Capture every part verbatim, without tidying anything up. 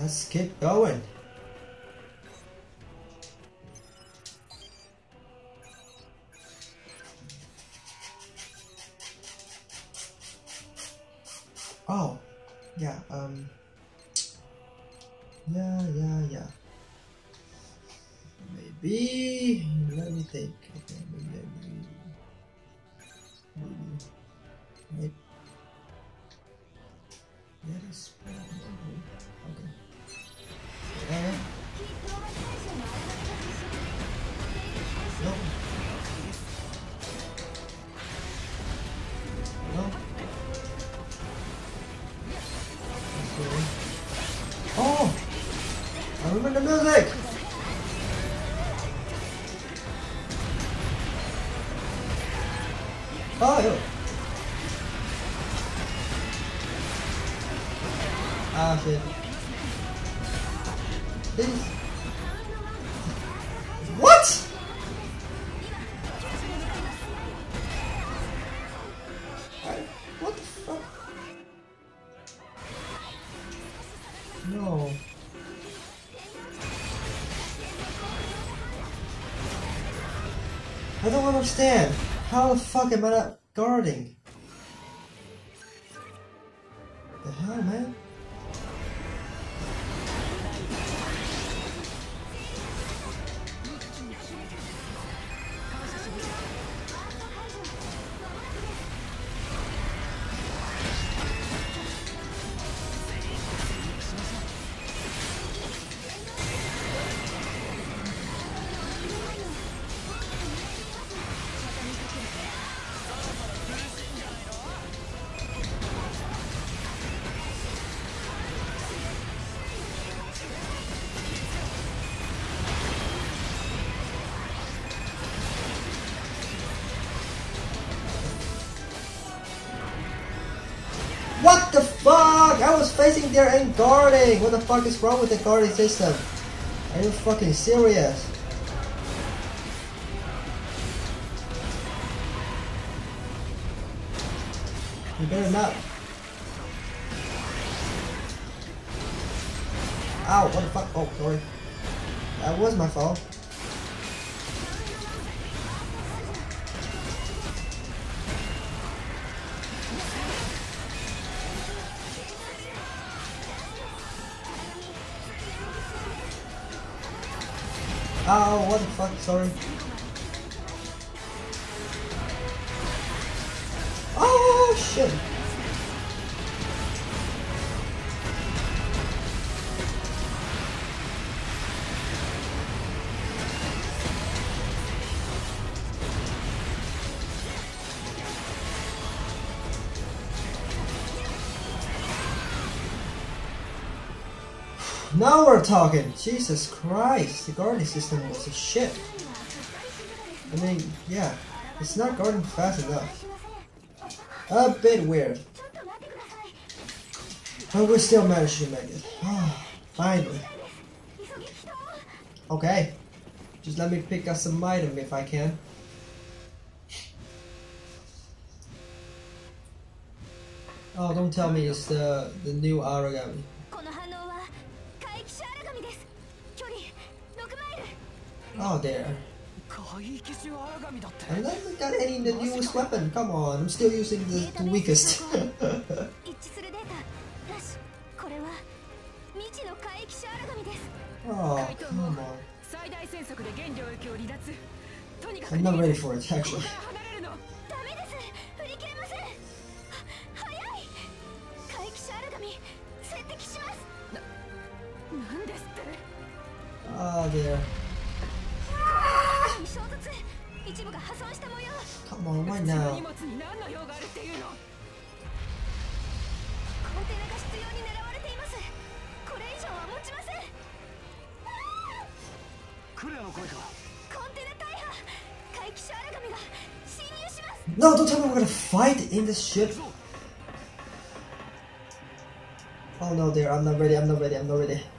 Let's keep going. Oh, yeah, um, yeah, yeah, yeah. Maybe, let me think. Okay, maybe, maybe, maybe, maybe. That is probably, okay. Uh, no. No. Okay. Oh! I remember the music! Oh, yo. Ah, shit. Please. What? I, what the fuck? No. I don't understand. How the fuck am I not guarding? The hell, man? What the fuck? I was facing there and guarding! What the fuck is wrong with the guarding system? Are you fucking serious? You better not. Ow, what the fuck? Oh, sorry. That was my fault. Oh, what the fuck, sorry. Oh, shit. Now we're talking! Jesus Christ, the guarding system was a shit. I mean, yeah, it's not guarding fast enough. A bit weird. But we still managed to make it. Finally. Okay. Just let me pick up some item if I can. Oh, don't tell me it's the, the new Aragami. Oh, there. I haven't got any in the newest weapon. Come on, I'm still using the, the weakest. Oh, come on. I'm not ready for it, actually. Oh, there. Come on, why now? No, don't tell me we're gonna fight in this ship. Oh no, dear, I'm not ready, I'm not ready, I'm not ready.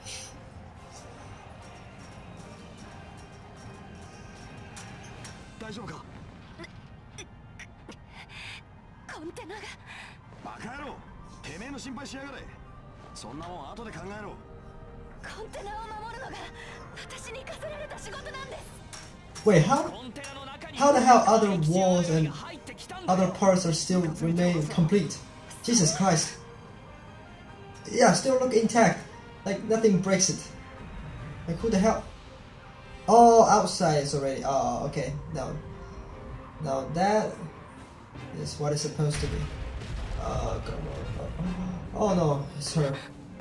Wait, how how the hell other walls and other parts are still remain complete? Jesus Christ. Yeah, still look intact. Like nothing breaks it. Like who the hell? Oh, outside is already. Oh, okay. No. Now that is what it's supposed to be. Oh, come on. Oh no, it's her.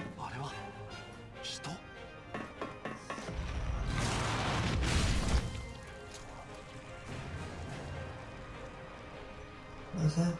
What's that?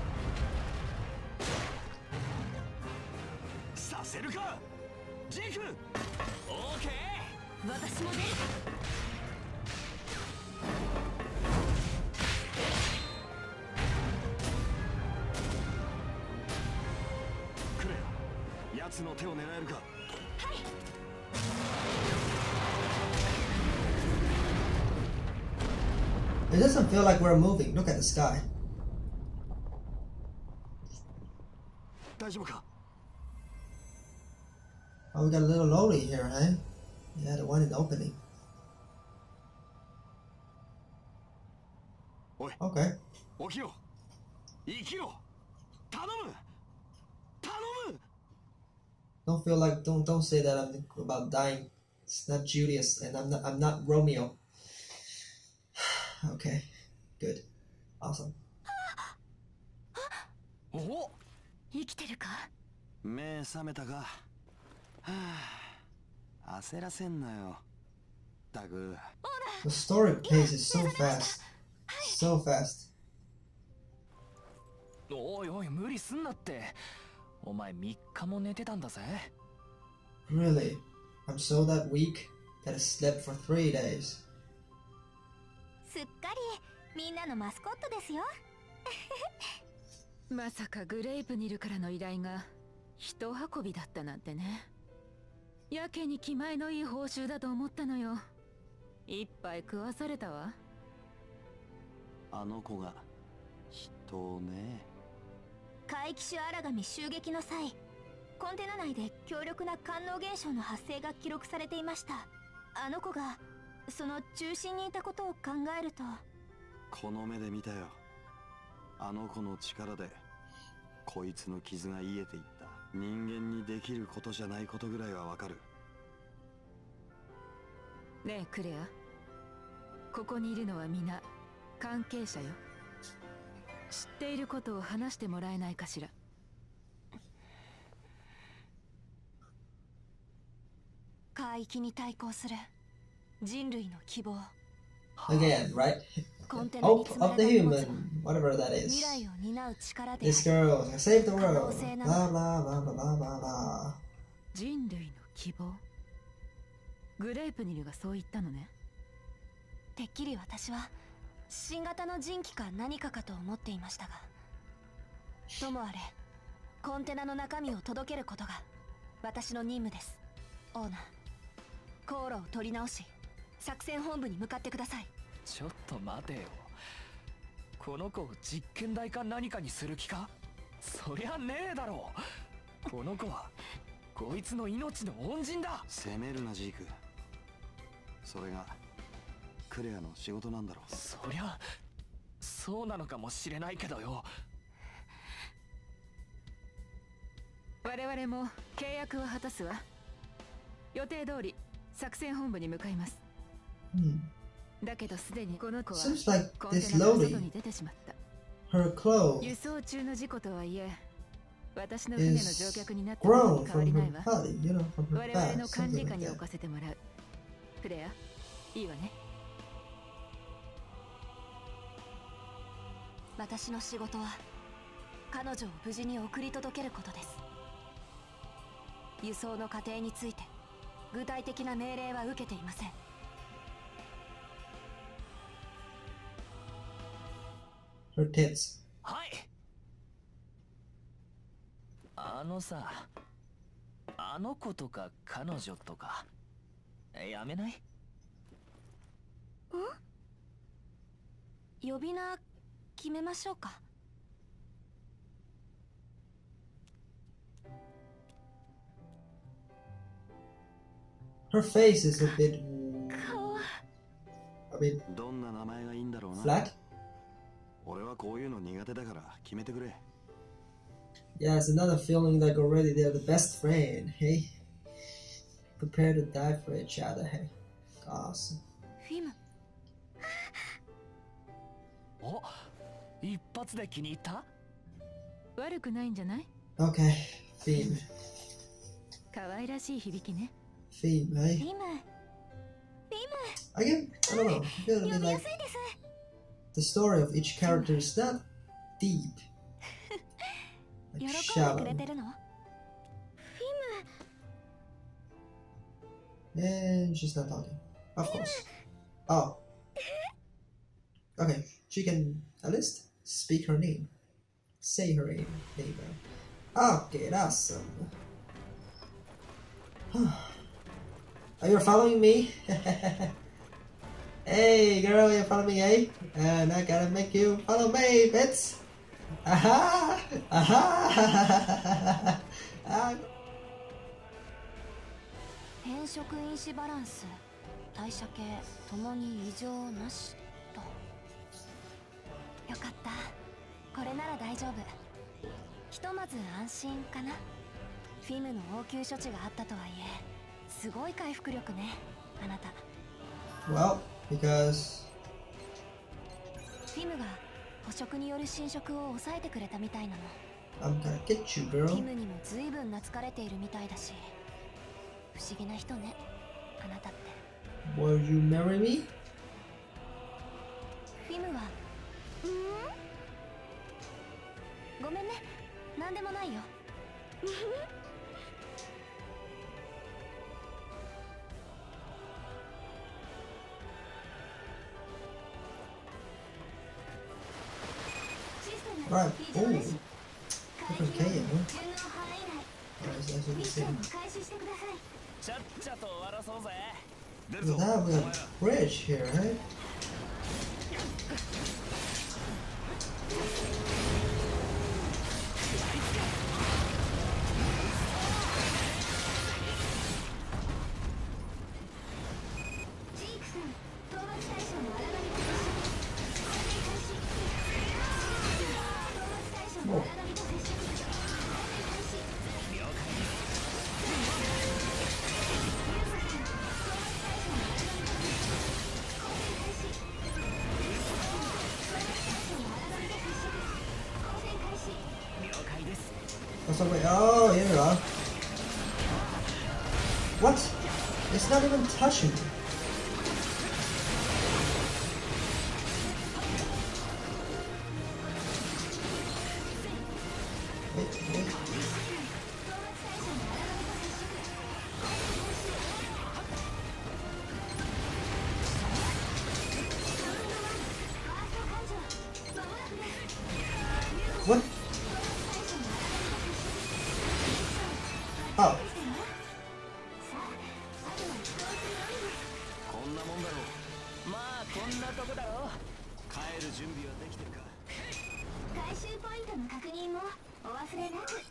It doesn't feel like we're moving. Look at the sky. Oh, we got a little lonely here, huh? Yeah, the one in the opening. Okay. Don't feel like don't don't say that I'm about dying. It's not Julius, and I'm not I'm not Romeo. Okay, good, awesome. 生きてるか？目覚めたか？はあ、焦らせんなよ。だぐ。 The story pace is so fast, so fast. おいおい、無理すんなって。お前みっかも寝てたんだぜ。 Really? I'm so that weak that I slept for three days. すっかりみんなのマスコットですよ。 まさかグレイプニルからの依頼が人運びだったなんてね。やけに気前のいい報酬だと思ったのよ。一杯食わされたわ。 あの子が人をね。 怪奇種荒神襲撃の際、コンテナ内で強力な官能現象の発生が記録されていました。あの子がその中心にいたことを考えると。 この目で見たよ。あの子の力でこいつの傷が癒えていった。人間にできることじゃないことぐらいはわかる。 ねえクレア、ここにいるのは皆関係者よ。知っていることを話してもらえないかしら。 海域に対抗する人類の希望。 Again, right? Hope of the human, whatever that is. This girl can save the world. Blah blah blah blah blah blah blah. 人類の希望。グレープニルがそう言ったのね。 てっきり私は新型の人機か何かかと思っていましたが、ともあれコンテナの中身を届けることが私の任務です。オーナー、航路を取り直し作戦本部に向かってください。 ちょっと待てよ。この子を実験台か何かにする気か？そりゃねえだろう。この子はこいつの命の恩人だ。 責めるなジーク。それがクレアの仕事なんだろう。 そりゃそうなのかもしれないけどよ。 我々も契約を果たすわ。予定通り作戦本部に向かいます。 Hmm. だけどすでにこの子は Seems like コンテ this ナの Loli, 外に出てしまった。 her clothes 輸送中の事故とはいえ、私の船の乗客になった is ことに grown 変わ from りない her わ。 body, you know, from her 我々 back, の管 something 理下 like に that. 置かせてもらう。クレア、いいわね。 私の仕事は彼女を無事に送り届けることです。輸送の過程について具体的な命令は受けていません。 Her tits. はい。あのさ、あの子とか彼女とかやめない？ 呼び名決めましょうか。 Her face is a bit, a bit どんな名前がいいんだろうな。 flat. 俺はこういうの苦手だから決めてくれ。 Yeah, it's another feeling like already they're the best friend. Hey, prepare to die for each other. Hey, awesome. フィム、 お、一発で気に入った？ 悪くないんじゃない？ Okay, theme, 可愛らしい響きね。 theme. フ Hey, ィム、 I get, I don't know. I feel a 読 bit みや like すいです。 the story of each character is not deep, 喜 like んでく shallow. れてるの？ And she's not talking. Of course. Oh. Okay, she can at least speak her name. Say her name. name. Okay, that's awesome. Are you following me? Hey, girl, you follow me, eh? And I gotta make you follow me, bitch. Aha! Aha! Ah. 変色因子バランス、代謝系ともに異常なしと。よかった。これなら大丈夫。ひとまず安心かな。フィムの応急処置があったとはいえ、すごい回復力ね、あなた。 Well, because フィムが捕食による侵食を抑えてくれたみたいなの。 I'm gonna get you, フィ girl. ムにも随分懐かれているみたいだし、不思議な人ね、あなたって。 Will you marry me? フィムは、うーん？ごめんね、なんでもないよ。 Right. Oh. Different K M. Alright, so that's what we see. ちゃっちゃと終わらそうぜ。 So now we have a bridge here, right? Oh. What's up, wait? Oh, here we are. What? It's not even touching me. Wait, wait. What? Oh. こんなもんだろう。まあこんなとこだろ。帰る準備はできてるか。 回収ポイントの確認もお忘れなく。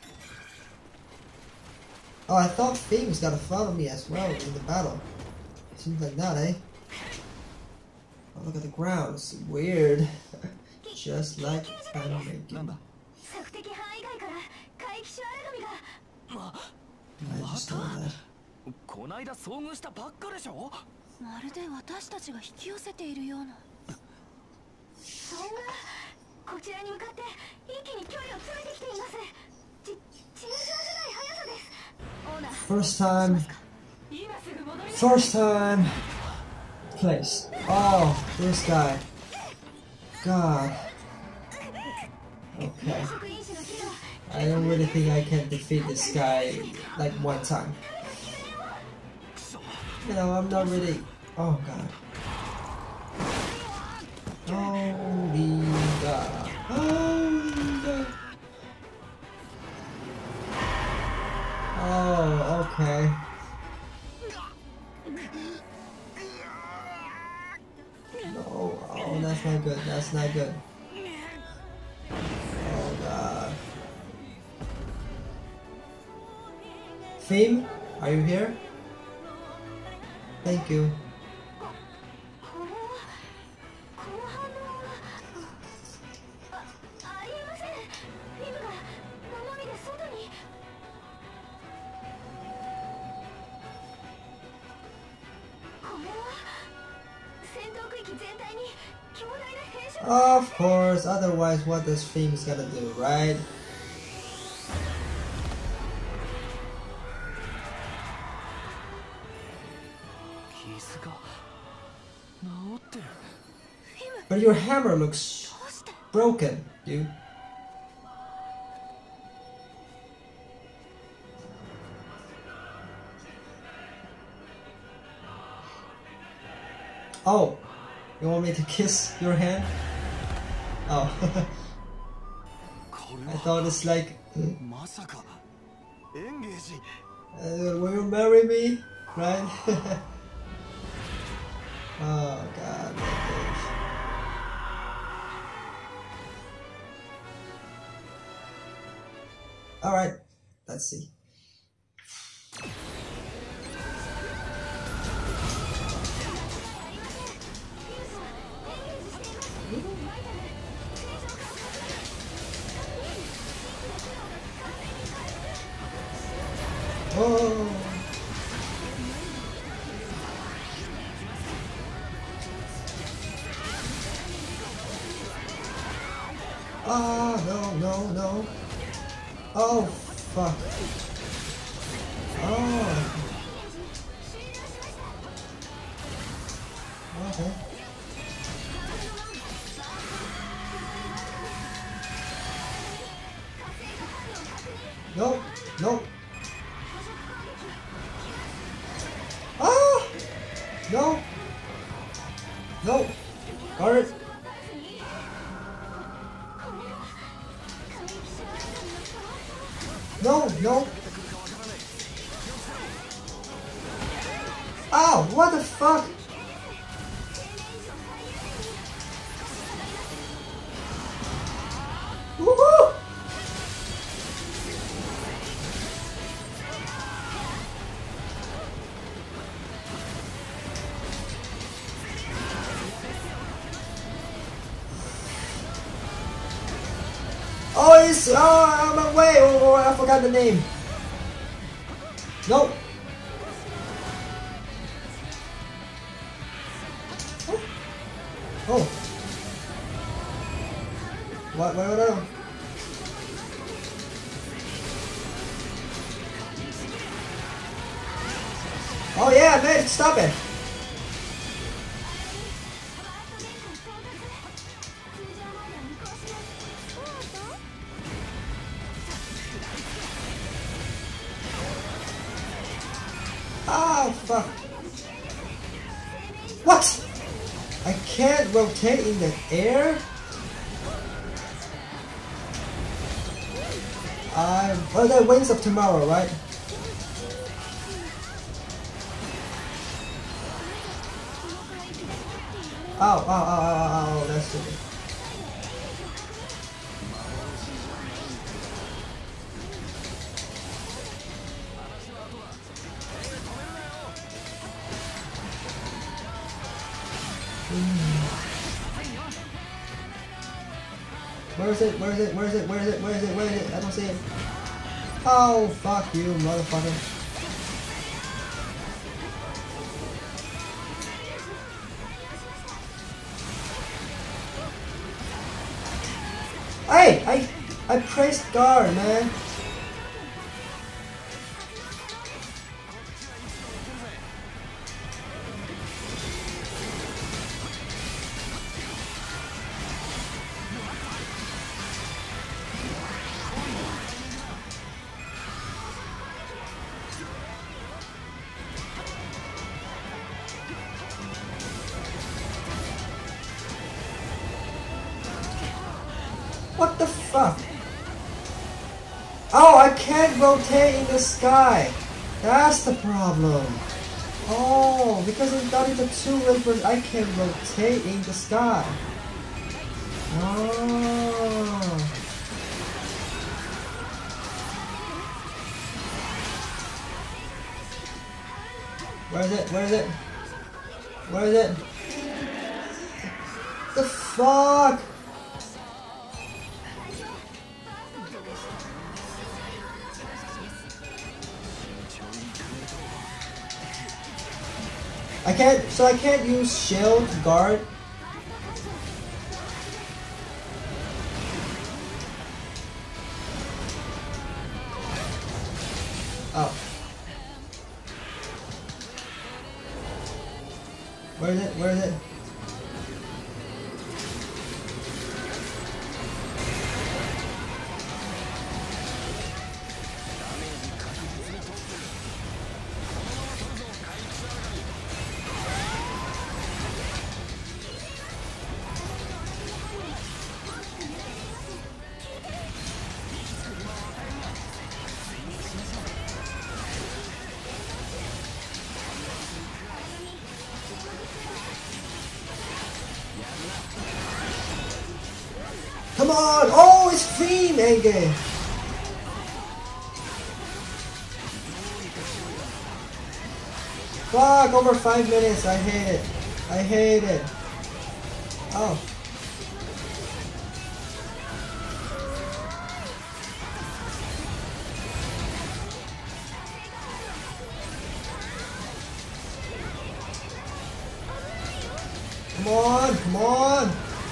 Oh, I thought things gotta follow me as well in the battle. Seems like not, eh? Oh, look at the ground. It's weird. Just like I'm making. 索敵範囲外から怪奇種荒神が。 ま、 I just know that. こないだ遭遇したばっかでしょ。 まるで私たちが引き寄せているような。そんな、こちらに向かって一気に距離を詰めてきています。ち、尋常じゃない速さです。オーナー。 First time. 今すぐ戻ります。 First time. Place. Oh, this guy. God. Okay. I don't really think I can defeat this guy like one time. You know, I'm not really. Oh God. Holy God. Holy God. Oh, okay. No, oh, that's not good. That's not good. Oh God. Theme, are you here? Thank you. これはこの反応はあありえません。リムが生身で外に。これは戦闘区域全体に強大な変色。 Of course, otherwise what does Fiends gonna do, right? 傷が治ってる。 But your hammer looks broken, dude. Oh, you want me to kiss your hand? Oh, こ I れ thought は it's like, まさかエンゲージ。 uh, will you marry me? Right? Oh god, my gosh. Alright, let's see. Oh. Ah, no, no, no. Oh, fuck. Oh. Okay. No, no. Ah! No. No. Got it. No, no. Oh, what the fuck? Woohoo! Oh, it's, oh, I'm away. Oh, oh, I forgot the name. No. Oh. Oh. What, what, what, what? Oh yeah, man, stop it. Oh, fuck. What? I can't rotate in the air? I'm... Oh, the Wings of Tomorrow, right? Oh, oh, oh, oh, oh, oh, that's stupid. Where is it? Where is it? Where is it? Where is it? Where is it? Where is it? I don't see it. Oh, fuck you, motherfucker. Hey! I I pressed guard, man. What the fuck? Oh, I can't rotate in the sky. That's the problem. Oh, because it's not in the two wafers, I can rotate in the sky. Oh. Where is it? Where is it? Where is it? The fuck? I can't, so I can't use shield to guard. Oh. Where is it? Where is it? Come on! Oh, it's Fiend Enge! Fuck, over five minutes. I hate it. I hate it. Oh. Come on, come on!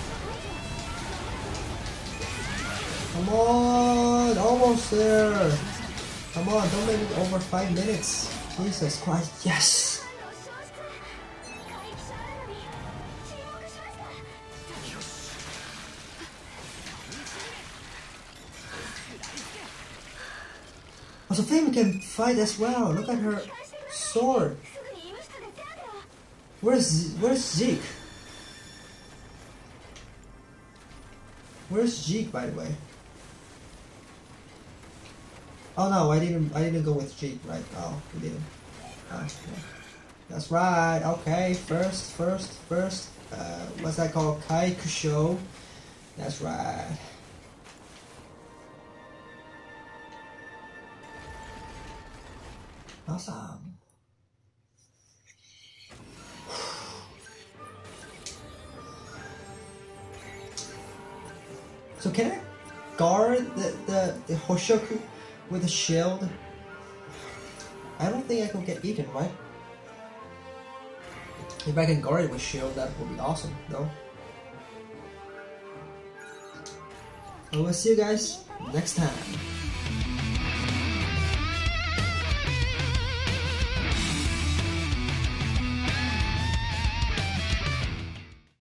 Come on, almost there. Come on, don't make it over five minutes. Jesus Christ, yes. Oh, so Fame can fight as well. Look at her sword. Where's Where's Zeke? Where's Zeke, by the way? Oh no, I didn't. I didn't go with Zeke, right? Oh, we didn't. Oh, yeah. That's right. Okay, first, first, first. Uh, what's that called? Kaikusho. That's right. Awesome. So can I guard the, the, the Hoshoku with a shield? I don't think I can get eaten, right? If I can guard it with shield, that would be awesome, though. So we'll see you guys next time.